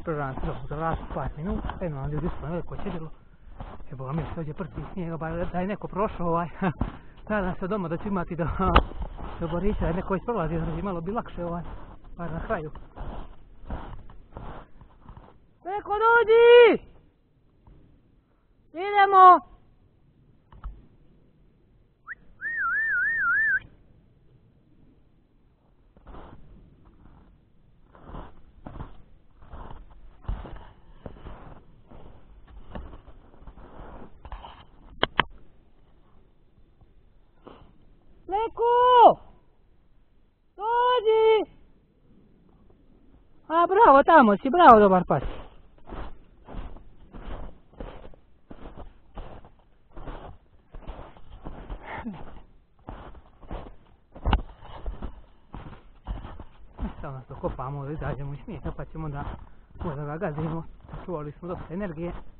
prerano, za vas par minuta, ljudi su na veliko čedilo. Boga mi se ovdje prsti snijega, bar da je neko prošao nadam se doma da ću imati do Borića, da je neko već prolazi, znači malo bi lakše bar na kraju. Neko dođi! Idemo! Leku! Dođi! A bravo, tamo si, bravo, dobar pas. Sada nas dokopamo, izađemo iz snijega pa ćemo da možda ga gazimo. Čuvali smo dosta energije.